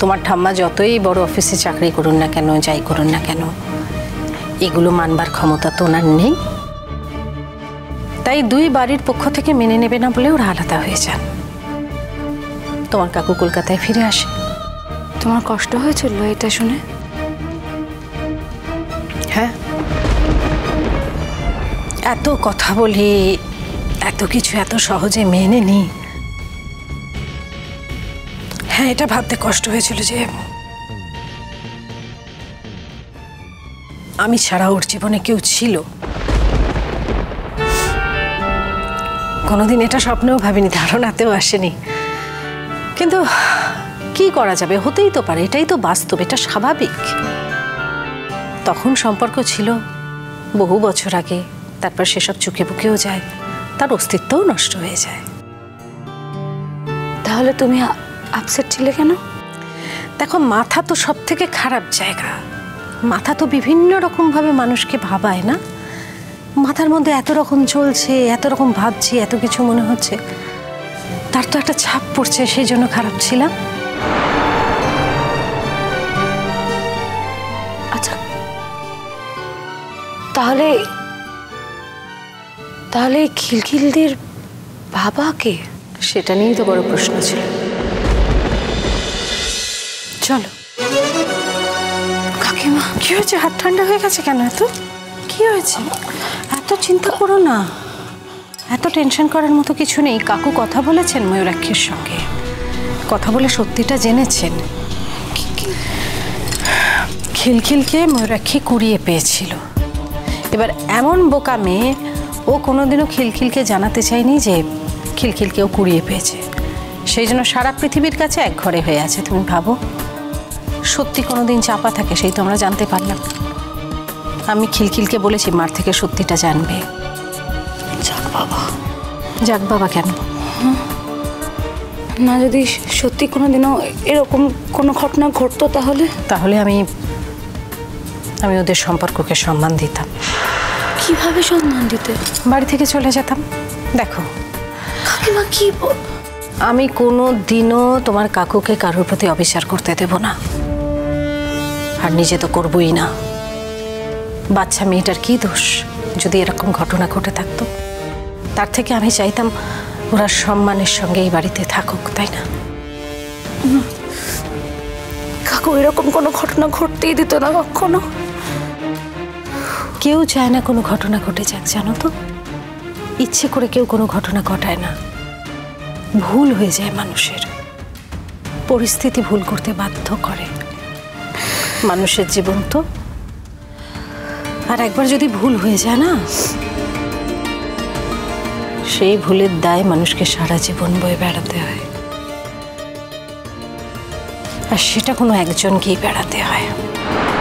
তোমার ঠাম্মা যতই বড় অফিসে চাকরি করুন না কেন, যাই করুন না কেন, এগুলো মানবার ক্ষমতা তো ওনার নেই। তাই দুই বাড়ির পক্ষ থেকে মেনে নেবে না বলে ওরা আলাদা হয়ে যান। তোমার কাকু কলকাতায় ফিরে আসে। তোমার কষ্ট হয়েছিল এটা শুনে? হ্যাঁ, এত কথা বলি, এত কিছু এত সহজে মেনে নি। হ্যাঁ, এটা ভাবতে কষ্ট হয়েছিল যে আমি ছাড়া ওর জীবনে কেউ ছিল। কোনোদিন এটা স্বপ্নেও ভাবিনি, ধারণাতেও আসেনি। কিন্তু কি করা যাবে, হতেই তো পারে, এটাই তো বাস্তব, এটা স্বাভাবিক। তখন সম্পর্ক ছিল বহু বছর আগে, তারপর সেসব চুকে বুকেও যায়, তার অস্তিত্বও নষ্ট হয়ে যায়। তাহলে তুমি আপসেট ছিলে কেন? দেখো, মাথা তো সব থেকে খারাপ জায়গা। মাথা তো বিভিন্ন রকমভাবে মানুষকে ভাবায় না। মাথার মধ্যে এত রকম চলছে, এত রকম ভাবছি, এত কিছু মনে হচ্ছে, তার তো একটা ছাপ পড়ছে, সেই জন্য খারাপ ছিলাম। আচ্ছা, তাহলে তাহলে খিলখিলদের বাবা কে? সেটা নিয়েই তো বড় প্রশ্ন ছিল। চলো। কাকিমা, কি হয়েছে? হাত ঠান্ডা হয়ে গেছে কেন? এত কি হয়েছে? এত চিন্তা করো না, এত টেনশন করার মতো কিছু নেই। কাকু কথা বলেছেন ময়ূরাক্ষীর সঙ্গে, কথা বলে সত্যিটা জেনেছেন। খিলখিলকে ময়ূরাক্ষী কুড়িয়ে পেয়েছিল। এবার এমন বোকা মেয়ে, ও কোনোদিনও খিলখিলকে জানাতে চায়নি যে খিলখিলকেও কুড়িয়ে পেয়েছে। সেই জন্য সারা পৃথিবীর কাছে এক ঘরে হয়ে আছে। তুমি ভাবো, সত্যি কোনোদিন চাপা থাকে, সেই তো আমরা জানতে পারলাম। আমি খিলখিলকে বলেছি মার থেকে সত্যিটা জানবে। যাক বাবা। যাক বাবা কেন? না, যদি সত্যি কোনোদিনও এরকম কোনো ঘটনা ঘটতো তাহলে আমি ওদের সম্পর্ককে সম্মান দিতাম। কিভাবে সম্মান দিতে? বাড়ি থেকে চলে যেতাম। দেখো কাকিমা, কি আমি কোনো দিনও তোমার কাকুকে কারোর প্রতি অবিচার করতে দেব না, আর নিজে তো করবই না। বাচ্চা মেয়েটার কি দোষ যদি এরকম ঘটনা ঘটে থাকতো? তার থেকে আমি চাইতাম ওরা সম্মানের সঙ্গে এই বাড়িতে থাকুক, তাই না? কাকু এরকম কোনো ঘটনা ঘটতেই দিত না কখনো। কেউ চায় না কোনো ঘটনা ঘটে যাক, জানো তো। ইচ্ছে করে কেউ কোনো ঘটনা ঘটায় না। ভুল হয়ে যায় মানুষের, পরিস্থিতি ভুল করতে বাধ্য করে। মানুষের জীবন তো। আর একবার যদি ভুল হয়ে যায় না, সেই ভুলের দায় মানুষকে সারা জীবন বয়ে বেড়াতে হয়। আর সেটা কোনো একজনকেই বেড়াতে হয়।